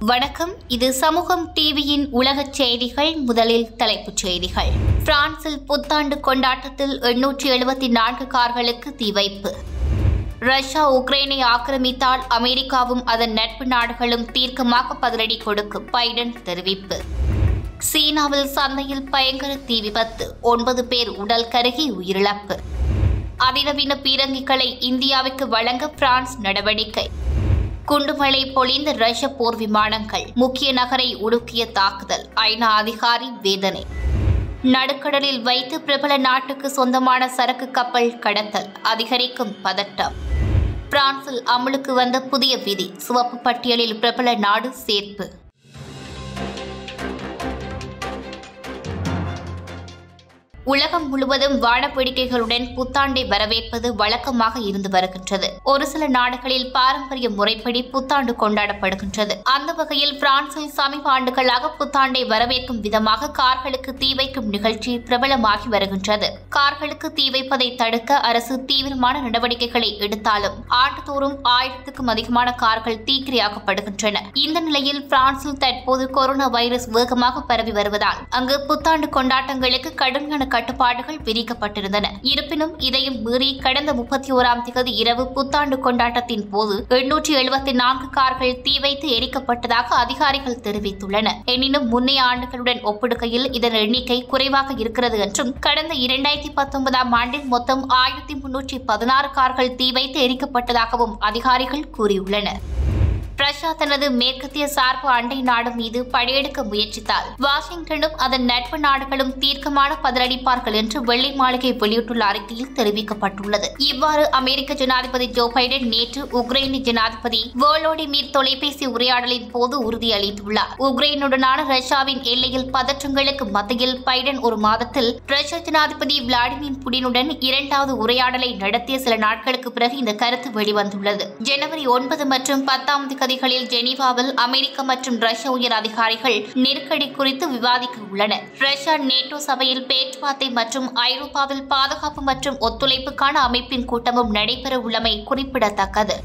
வணக்கம். இது சமூகம் டிவியின் உலகச் செய்திகள். முதலில் தலைப்புச் செய்திகள். பிரான்சில் புத்தாண்டு கொண்டாட்டத்தில் 874 கார்களுக்கு தீ வைப்பு. ரஷ்யா உக்ரைனை ஆக்கிரமித்தால் அமெரிக்காவும் அதன் நட்பு நாடுகளும் தீர்க்கமாக பதிலடி கொடுக்கும், பைடன் தெரிவிப்பு. சீனாவில் சந்தையில் பயங்கர தீ விபத்து, 9 பேர் உடல் கருகி உயிரிழப்பு. அதிநவீன பீரங்கிகளை இந்தியாவுக்கு வழங்க பிரான்ஸ் நடவடிக்கை. குண்டுமழை பொழிந்த ரஷ்ய போர் விமானங்கள், முக்கிய நகரை உலுக்கிய தாக்குதல், ஐநா அதிகாரி வேதனை. நடுக்கடலில் வைத்து பிரபல நாட்டுக்கு சொந்தமான சரக்கு கப்பல் கடத்தல், அதிகரிக்கும் பதட்டம். பிரான்சில் அமலுக்கு வந்த புதிய விதி, சிவப்பு பட்டியலில் பிரபல நாடு சேர்ப்பு. உலகம் முழுவதும் வானவேடிக்கைகளுடன் புத்தாண்டை வரவேற்பது வழக்கமாக இருந்து வருகின்றது. ஒரு சில நாடுகளில் பாரம்பரிய முறைப்படி புத்தாண்டு கொண்டாடப்படுகின்றது. அந்த வகையில் பிரான்சில் சமீப ஆண்டுகளாக புத்தாண்டை வரவேற்கும் விதமாக கார்களுக்கு தீ வைக்கும் நிகழ்ச்சி பிரபலமாகி வருகின்றது. கார்களுக்கு தீ வைப்பதை தடுக்க அரசு தீவிரமான நடவடிக்கைகளை எடுத்தாலும் ஆண்டுதோறும் 1000க்கும் அதிகமான கார்கள் தீக்கிரையாக்கப்படுகின்றன. இந்த நிலையில் பிரான்சில் தற்போது கொரோனா வைரஸ் வேகமாக பரவி வருவதால் அங்கு புத்தாண்டு கொண்டாட்டங்களுக்கு கடுமையான கட்டுப்பாடுகள் விதிக்கப்பட்டிருந்தன. இருப்பினும் இதையும் மீறி கடந்த 31ஆம் தேதி இரவு புத்தாண்டு கொண்டாட்டத்தின் போது 874 கார்கள் தீ வைத்து எரிக்கப்பட்டதாக அதிகாரிகள் தெரிவித்துள்ளனர். எனினும் முன்னைய ஆண்டுகளுடன் ஒப்பிடுகையில் இதன் எண்ணிக்கை குறைவாக இருக்கிறது என்றும் கடந்த 2019ஆம் ஆண்டில் மொத்தம் 1316 கார்கள் தீ வைத்து எரிக்கப்பட்டதாகவும் அதிகாரிகள் கூறியுள்ளனர். ரஷ்யா தனது மேற்கத்திய சார்பு அண்டை நாடு மீது படையெடுக்க முயற்சித்தால் வாஷிங்டனும் அதன் நட்பு நாடுகளும் தீர்க்கமான பதிலளிப்பார்கள் என்று வெள்ளை மாளிகை வெளியிட்டுள்ள அறிக்கையில் தெரிவிக்கப்பட்டுள்ளது. இவ்வாறு அமெரிக்க ஜனாதிபதி ஜோ பைடன் நேற்று உக்ரைன் ஜனாதிபதி வோலோடிமிர் தொலைபேசி உரையாடலின் போது உறுதியளித்துள்ளார். உக்ரைனுடனான ரஷ்யாவின் எல்லையில் பதற்றங்களுக்கு மத்தியில் பைடன் ஒரு மாதத்தில் ரஷ்ய ஜனாதிபதி விளாடிமிர் புடினுடன் 2வது உரையாடலை நடத்திய சில நாட்களுக்கு பிறகு இந்த கருத்து வெளிவந்துள்ளது. ஜனவரி 9 மற்றும் 10ஆம் தேதிகளில் ஜெனீவாவில் அமெரிக்க மற்றும் ரஷ்ய உயர் அதிகாரிகள் நெருக்கடி குறித்து விவாதிக்க உள்ளனர். ரஷ்யா நேட்டோ சபையில் பேச்சுவார்த்தை மற்றும் ஐரோப்பாவில் பாதுகாப்பு மற்றும் ஒத்துழைப்புக்கான அமைப்பின் கூட்டமும் நடைபெற உள்ளமை குறிப்பிடத்தக்கது.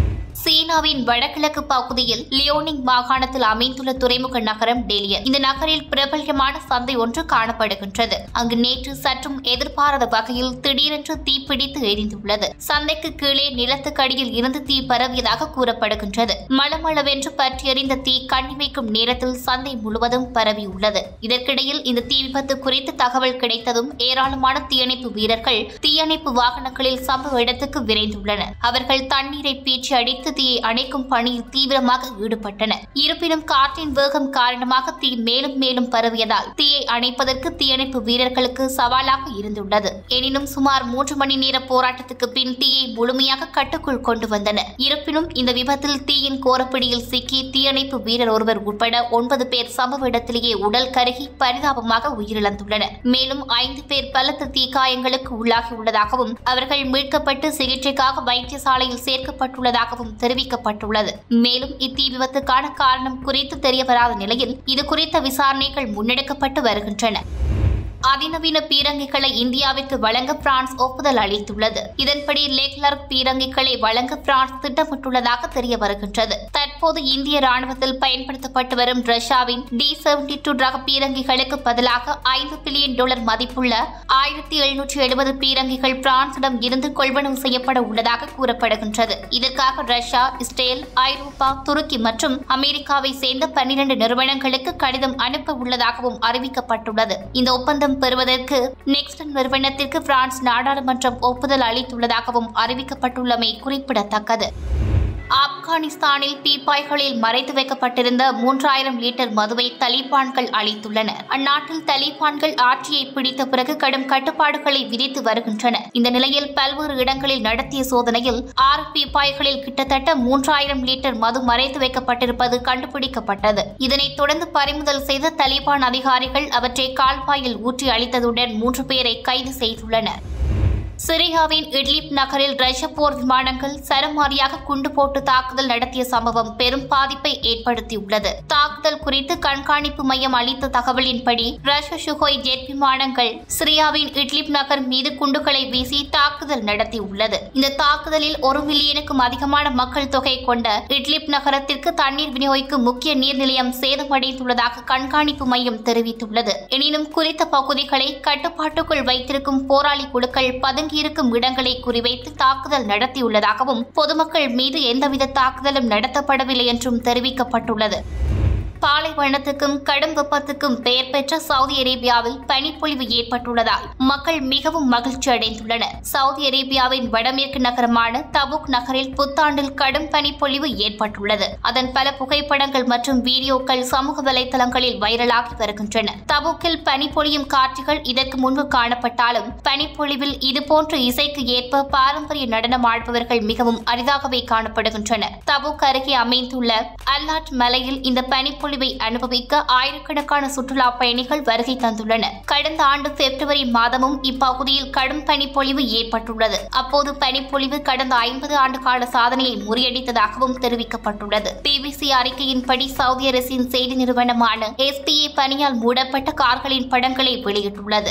சீனாவின் வடகிழக்கு பகுதியில் லியோனிங் மாகாணத்தில் அமைந்துள்ள துறைமுக நகரம் டெலியன். இந்த நகரில் பிரபல்யமான சந்தை ஒன்று காணப்படுகின்றது. அங்கு நேற்று சற்றும் எதிர்பாராத வகையில் திடீரென்று தீப்பிடித்து எரிந்துள்ளது. சந்தைக்கு கீழே நிலத்துக்கடியில் இருந்து தீ பரவியதாக கூறப்படுகின்றது. மளமளவென்று பற்றியறிந்த தீ கண்ணி வைக்கும் நேரத்தில் சந்தை முழுவதும் பரவியுள்ளது. இதற்கிடையில் இந்த தீ விபத்து குறித்து தகவல் கிடைத்ததும் ஏராளமான தீயணைப்பு வீரர்கள் தீயணைப்பு வாகனங்களில் சம்பவ இடத்துக்கு விரைந்துள்ளனர். அவர்கள் தண்ணீரை பீச்சி அடித்து தீயை அணைக்கும் பணியில் தீவிரமாக ஈடுபட்டனர். இருப்பினும் காற்றின் வேகம் காரணமாக தீ மேலும் மேலும் பரவியதால் தீயை அணைப்பதற்கு தீயணைப்பு வீரர்களுக்கு சவாலாக இருந்துள்ளது. எனினும் சுமார் 3 மணி நேர போராட்டத்துக்கு பின் தீயை முழுமையாக கட்டுக்குள் கொண்டு வந்தனர். இருப்பினும் இந்த விபத்தில் தீயின் கோரப்பிடியில் சிக்கி தீயணைப்பு வீரர் ஒருவர் உட்பட 9 பேர் சம்பவ இடத்திலேயே உடல் கருகி பரிதாபமாக உயிரிழந்துள்ளனர். மேலும் 5 பேர் பலத்த தீக்காயங்களுக்கு உள்ளாகியுள்ளதாகவும் அவர்கள் மீட்கப்பட்டு சிகிச்சைக்காக வைத்தியசாலையில் சேர்க்கப்பட்டுள்ளதாகவும் தெரிவிக்கப்பட்டுள்ளது. மேலும் இத்தீ விபத்துக்கான காரணம் குறித்து தெரியவராத நிலையில் இது குறித்த விசாரணைகள் முன்னெடுக்கப்பட்டு வருகின்றன. அதிநவீன பீரங்கிகளை இந்தியாவிற்கு வழங்க பிரான்ஸ் ஒப்புதல் அளித்துள்ளது. இதன்படி லெக்லர்க் பீரங்கிகளை வழங்க பிரான்ஸ் திட்டமிட்டுள்ளதாக தெரிய வருகின்றது. தற்போது இந்திய ராணுவத்தில் பயன்படுத்தப்பட்டு வரும் ரஷ்யாவின் D-72 ரக பீரங்கிகளுக்கு பதிலாக $5 பில்லியன் மதிப்புள்ள 1770 பீரங்கிகள் பிரான்சிடம் இருந்து கொள்வனவு செய்யப்பட உள்ளதாக கூறப்படுகின்றது. இதற்காக ரஷ்யா, இஸ்ரேல், ஐரோப்பா, துருக்கி மற்றும் அமெரிக்காவை சேர்ந்த 12 நிறுவனங்களுக்கு கடிதம் அனுப்ப உள்ளதாகவும் அறிவிக்கப்பட்டுள்ளது. இந்த ஒப்பந்தம் பெறுவதற்கு நெக்ஸ்டன் நிறுவனத்திற்கு பிரான்ஸ் நாடாளுமன்றம் ஒப்புதல் அளித்துள்ளதாகவும் அறிவிக்கப்பட்டுள்ளமை குறிப்பிடத்தக்கது. ஆப்கானிஸ்தானில் பீப்பாய்களில் மறைத்து வைக்கப்பட்டிருந்த 3000 லிட்டர் மதுவை தலிபான்கள் அளித்துள்ளனர். அந்நாட்டில் தலிபான்கள் ஆட்சியை பிடித்த பிறகு கடும் கட்டுப்பாடுகளை விதித்து வருகின்றனர். இந்த நிலையில் பல்வேறு இடங்களில் நடத்திய சோதனையில் 6 பீப்பாய்களில் கிட்டத்தட்ட 3000 லிட்டர் மது மறைத்து வைக்கப்பட்டிருப்பது கண்டுபிடிக்கப்பட்டது. இதனைத் தொடர்ந்து பறிமுதல் செய்த தலிபான் அதிகாரிகள் அவற்றை கால்வாயில் ஊற்றி அளித்ததுடன் 3 பேரை கைது செய்துள்ளனர். சிரியாவின் இட்லிப் நகரில் ரஷ்ய போர் விமானங்கள் சரமாரியாக குண்டு போட்டு தாக்குதல் நடத்திய சம்பவம் பெரும் பாதிப்பை ஏற்படுத்தியுள்ளது. தாக்குதல் குறித்து கண்காணிப்பு மையம் அளித்த தகவலின்படி ரஷ்ய சுகோய் ஜெட் விமானங்கள் சிரியாவின் இட்லிப் நகர் மீது குண்டுகளை வீசி தாக்குதல் நடத்தியுள்ளது. இந்த தாக்குதலில் 1 மில்லியனுக்கும் அதிகமான மக்கள் தொகை கொண்ட இட்லிப் நகரத்திற்கு தண்ணீர் விநியோகிக்கும் முக்கிய நீர்நிலையம் சேதமடைந்துள்ளதாக கண்காணிப்பு மையம் தெரிவித்துள்ளது. எனினும் குறித்த பகுதிகளை கட்டுப்பாட்டுக்குள் வைத்திருக்கும் போராளி குழுக்கள் பதுங்கியிருக்கும் இடங்களை குறிவைத்து தாக்குதல் நடத்தியுள்ளதாகவும் பொதுமக்கள் மீது எந்தவித தாக்குதலும் நடத்தப்படவில்லை என்றும் தெரிவிக்கப்பட்டுள்ளது. பாலைவனத்துக்கும் கடும் வெப்பத்துக்கும் பெயர் பெற்ற சவுதி அரேபியாவில் பனிப்பொழிவு ஏற்பட்டுள்ளதால் மக்கள் மிகவும் மகிழ்ச்சி அடைந்துள்ளனர். சவுதி அரேபியாவின் வடமேற்கு நகரமான தபுக் நகரில் புத்தாண்டில் கடும் பனிப்பொழிவு ஏற்பட்டுள்ளது. அதன் பல புகைப்படங்கள் மற்றும் வீடியோக்கள் சமூக வலைதளங்களில் வைரலாகி வருகின்றன. தபுக்கில் பனிப்பொழியும் காட்சிகள் இதற்கு முன்பு காணப்பட்டாலும் பனிப்பொழிவில் இதுபோன்ற இசைக்கு ஏற்ப பாரம்பரிய நடனம் ஆடுபவர்கள் மிகவும் அரிதாகவே காணப்படுகின்றனர். தபுக் அருகே அமைந்துள்ள அல்லாட் மலையில் இந்த பனிப்பொழிவை அனுபவிக்க ஆயிரக்கணக்கான சுற்றுலா பயணிகள் வருகை தந்துள்ளனர். கடந்த ஆண்டு பிப்ரவரி மாதமும் இப்பகுதியில் கடும் பனிப்பொழிவு ஏற்பட்டுள்ளது. அப்போது பனிப்பொழிவு கடந்த 50 ஆண்டு கால சாதனையை முறியடித்ததாகவும் தெரிவிக்கப்பட்டுள்ளது. பிபிசி அறிக்கையின்படி சவுதி அரசின் செய்தி நிறுவனமான SPA பனியால் மூடப்பட்ட கார்களின் படங்களை வெளியிட்டுள்ளது.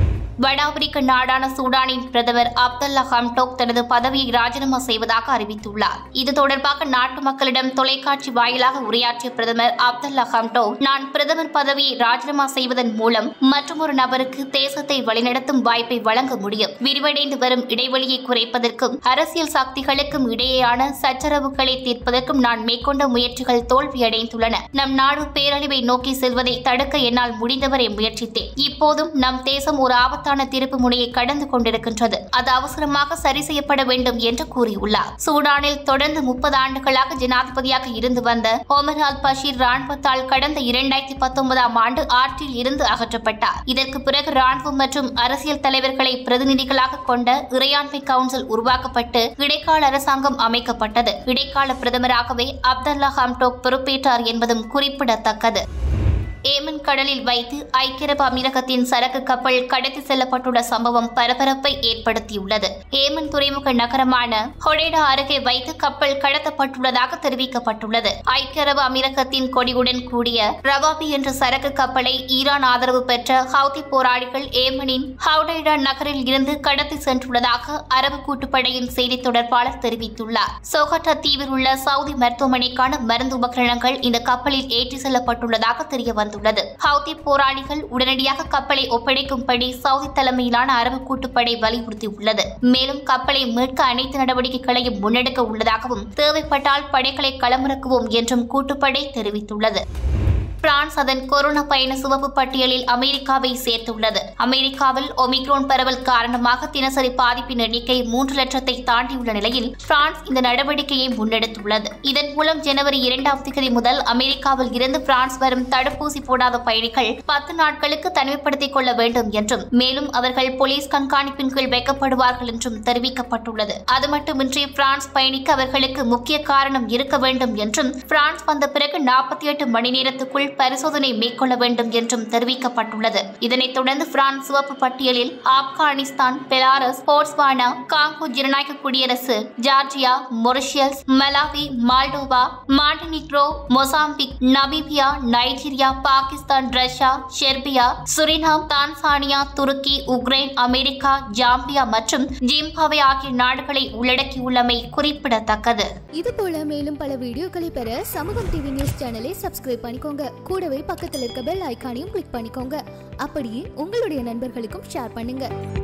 வட ஆப்பிரிக்க நாடான சூடானின் பிரதமர் அப்துல்லா ஹம்டோக் தனது பதவியை ராஜினாமா செய்வதாக அறிவித்துள்ளார். இது தொடர்பாக நாட்டு மக்களிடம் தொலைக்காட்சி வாயிலாக உரையாற்றிய பிரதமர் அப்துல்லா ஹம்டோக், நான் பிரதமர் பதவியை ராஜினாமா செய்வதன் மூலம் மற்றொரு நபருக்கு தேசத்தை வழிநடத்தும் வாய்ப்பை வழங்க முடியும். விரிவடைந்து வரும் இடைவெளியை குறைப்பதற்கும் அரசியல் சக்திகளுக்கும் இடையேயான சச்சரவுகளை தீர்ப்பதற்கும் நான் மேற்கொண்ட முயற்சிகள் தோல்வியடைந்துள்ளன. நம் நாடு பேரழிவை நோக்கி செல்வதை தடுக்க என்னால் முடிந்தவரை முயற்சித்தேன். இப்போதும் நம் தேசம் ஒரு ஆபத்தான திருப்பு முனையை கடந்து கொண்டிருக்கின்றது. அது அவசரமாக சரி செய்யப்பட வேண்டும் என்று கூறியுள்ளார். சூடானில் தொடர்ந்து 30 ஆண்டுகளாக ஜனாதிபதியாக இருந்து வந்த ஒமர் அல் பஷீர் ராணுவத்தால் கடந்த 2019ஆம் ஆண்டு ஆட்சியில் இருந்து அகற்றப்பட்டார். இதற்கு பிறகு ராணுவம் மற்றும் அரசியல் தலைவர்களை பிரதிநிதிகளாக கொண்ட இறையாண்மை கவுன்சில் உருவாக்கப்பட்டு இடைக்கால அரசாங்கம் அமைக்கப்பட்டது. இடைக்கால பிரதமராகவே அப்துல்லா ஹம்டோக் பொறுப்பேற்றார் என்பதும் குறிப்பிடத்தக்கது. ஏமன் கடலில் வைத்து ஐக்கிய அரபு அமீரகத்தின் சரக்கு கப்பல் கடத்தி செல்லப்பட்டுள்ள சம்பவம் பரபரப்பை ஏற்படுத்தியுள்ளது. ஏமன் துறைமுக நகரமான ஹொடேடா அருகே வைத்து கப்பல் கடத்தப்பட்டுள்ளதாக தெரிவிக்கப்பட்டுள்ளது. ஐக்கிய அரபு அமீரகத்தின் கொடியுடன் கூடிய ரவாபி என்ற சரக்கு கப்பலை ஈரான் ஆதரவு பெற்ற ஹவுதி போராளிகள் ஏமனின் ஹொடேடா நகரில் இருந்து கடத்தி சென்றுள்ளதாக அரபு கூட்டுப்படையின் செய்தி தொடர்பாளர் தெரிவித்துள்ளார். சோகட்டா தீவில் உள்ள சவுதி மருத்துவமனைக்கான மருந்து உபகரணங்கள் இந்த கப்பலில் ஏற்றி செல்லப்பட்டுள்ளதாக தெரியவந்தது. ஹவுதி போராளிகள் உடனடியாக கப்பலை ஒப்படைக்கும்படி சவுதி தலைமையிலான அரபு கூட்டுப்படை வலியுறுத்தியுள்ளது. மேலும் கப்பலை மீட்க அனைத்து நடவடிக்கைகளையும் முன்னெடுக்க உள்ளதாகவும் தேவைப்பட்டால் படைகளை களமிறக்குவோம் என்றும் கூட்டுப்படை தெரிவித்துள்ளது. பிரான்ஸ் அதன் கொரோனா பயண சிவப்பு பட்டியலில் அமெரிக்காவை சேர்த்துள்ளது. அமெரிக்காவில் ஒமிக்ரோன் பரவல் காரணமாக தினசரி பாதிப்பின் எண்ணிக்கை 3 லட்சத்தை தாண்டியுள்ள நிலையில் பிரான்ஸ் இந்த நடவடிக்கையை முன்னெடுத்துள்ளது. இதன் மூலம் ஜனவரி 2ஆம் தேதி முதல் அமெரிக்காவில் இருந்து பிரான்ஸ் வரும் தடுப்பூசி போடாத பயணிகள் 10 நாட்களுக்கு தனிமைப்படுத்திக் கொள்ள வேண்டும் என்றும் மேலும் அவர்கள் போலீஸ் கண்காணிப்பின் கீழ் வைக்கப்படுவார்கள் என்றும் தெரிவிக்கப்பட்டுள்ளது. அது மட்டுமின்றி பிரான்ஸ் பயணிக்க அவர்களுக்கு முக்கிய காரணம் இருக்க வேண்டும் என்றும் பிரான்ஸ் வந்த பிறகு 48 மணி நேரத்துக்குள் பரிசோதனை மேற்கொள்ள வேண்டும் என்றும் தெரிவிக்கப்பட்டுள்ளது. இதனைத் தொடர்ந்து பிரான்ஸ் சிவப்பு பட்டியலில் ஆப்கானிஸ்தான், பெலாரஸ், போட்ஸ்வானா, காங்கோ ஜனநாயக குடியரசு, Georgia, Mauritius, Malawi, Moldova, Montenegro, Mozambique, Namibia, Nigeria, Pakistan, Russia, Serbia, Suriname, Tanzania, துருக்கி, உக்ரைன், அமெரிக்கா, ஜாம்பியா மற்றும் ஜிம்பாப்வே ஆகிய நாடுகளை உள்ளடக்கியுள்ளமை குறிப்பிடத்தக்கது. இதுபோல மேலும் பல வீடியோக்களை பெற சமூகம் டிவி நியூஸ் சேனலை சப்ஸ்கிரைப் பண்ணிக்கோங்க. கூடவே பக்கத்தில் இருக்க பெல் ஐகானையும் கிளிக் பண்ணிக்கோங்க. அப்படியே உங்களுடைய நண்பர்களுக்கும் ஷேர் பண்ணுங்க.